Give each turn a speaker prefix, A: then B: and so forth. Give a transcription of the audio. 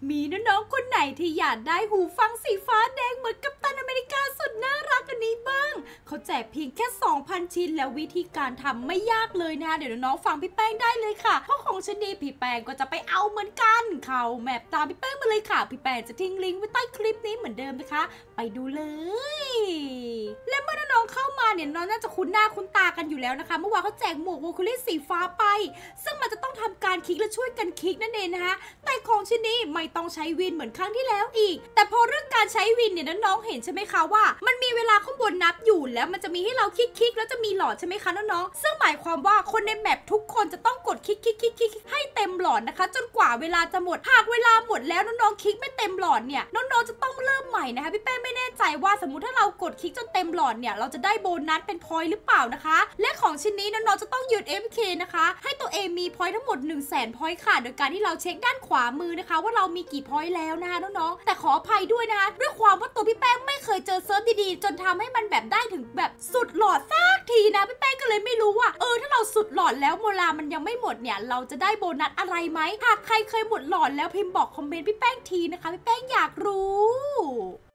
A: มีน้องๆคนไหนที่อยากได้หูฟังสีฟ้าแดงเหมือนกัปตันอเมริกาสุดน่ารักอันนี้บ้างเขาแจกเพียงแค่ 2,000 ชิ้นแล้ววิธีการทำไม่ยากเลยนะคะเดี๋ยวน้องๆฟังพี่แป้งได้เลยค่ะเพราะของชนีพี่แป้งก็จะไปเอาเหมือนกันเข้าแมปตามพี่แป้งมาเลยค่ะพี่แป้งจะทิ้งลิงก์ไว้ใต้คลิปนี้เหมือนเดิมนะคะไปดูเลยและเมื่อน้องๆเข้ามาเนี่ยน้องน่าจะคุ้นหน้าคุ้นตากันอยู่แล้วนะคะเมื่อวานเขาแจกหมวกโวคูลิสีฟ้าไปซึ่งมันจะต้องทำการคลิกและช่วยกันคลิกนั่นเองนะคะแต่ของชิ้นนี้ไม่ต้องใช้วินเหมือนครั้งที่แล้วอีกแต่พอเรื่องการใช้วินเนี่ยน้องๆเห็นใช่ไหมคะว่ามันมีเวลาข้างบนนับอยู่แล้วมันจะมีให้เราคลิกแล้วจะมีหลอดใช่ไหมคะน้องๆซึ่งหมายความว่าคนในแมปทุกคนจะต้องกดคลิกให้เต็มหลอดนะคะจนกว่าเวลาจะหมดหากเวลาหมดแล้วน้องๆคลิกไม่เต็มหลอดเนี่ยน้องๆจะต้องเริ่มใหม่นะคะพี่แป้งไม่แน่ใจว่าสมมุติถ้าเรากดคลิกจนเต็มหลอดเนี่ยเราจะได้โบนัสเป็นพอยต์หรือเปล่านะคะและของชิ้นนี้น้องๆจะต้องยืน AFK นะคะให้ตัวเองมีพอยต์ทั้งหมด 100,000 พอยต์ค่ะโดยการที่เราเช็คด้านขวามือนะคะว่าเรามีกี่พอยต์แล้วนะคะน้องๆแต่ขออภัยด้วยนะคะด้วยความว่าตัวพี่แป้งไม่เคยเจอเซิร์ฟดีๆจนทำให้มันแบบได้ถึงแบบสุดหลอดสักทีนะพี่แป้งก็เลยไม่รู้ว่าถ้าเราสุดหลอดแล้วเวลามันยังไม่หมดเนี่ยเราจะได้โบนัสอะไรไหมหากใครเคยหมดหลอดแล้วพิมพ์บอกคอมเมนต์พี่แป้งทีนะคะพี่แป้งอยากรู้